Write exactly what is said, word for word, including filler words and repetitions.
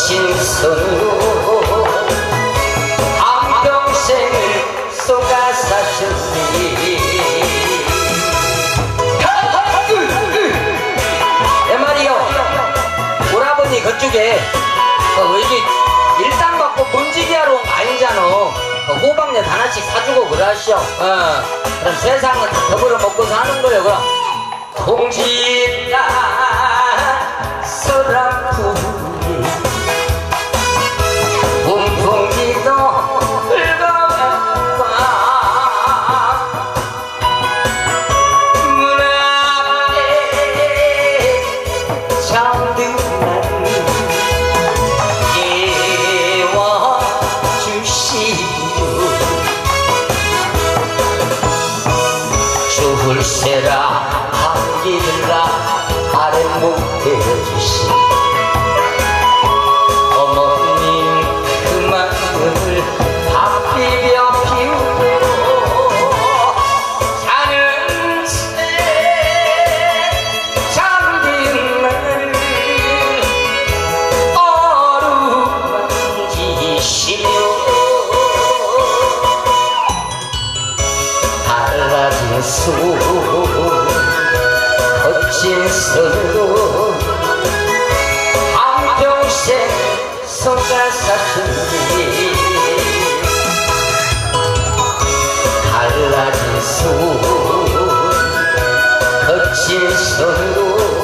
거친 손으로 한평생을 쏟아 사셨니. 내 말이요, 오라버니 그쪽에 어, 여기 일당 받고 번지기 하러 온 거 아니잖아. 어, 호박엿 하나씩 사주고 그러시오. 어, 그럼 세상은 다 더불어 먹고 사는 거예요. 그럼 동지가 서랍풀이 문풍기도 흘러간다. 문 앞에 잠든 불세라 한기들라 아래 못해주시. 어머님 그 마음을 밥 비벼 피우고 사는 채 잠든 나를 어루만지시며 달라진 손 거친 손으로 한평생 쏟아 사셨니. 달라진 손 거친 손으로